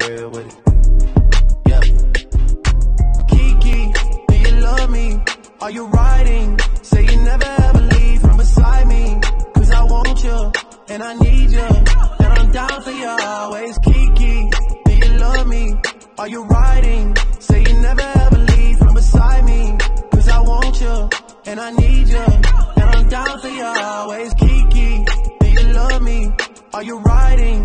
real with it. Yeah. Kiki, do you love me? Are you riding? Say you never ever leave from beside me. Cause I want you, and I need you, and I'm down for you always. Kiki, do you love me? Are you riding? Say you never ever leave from beside me. Cause I want you, and I need you, and I'm down for you always. Kiki, do you love me? Are you riding?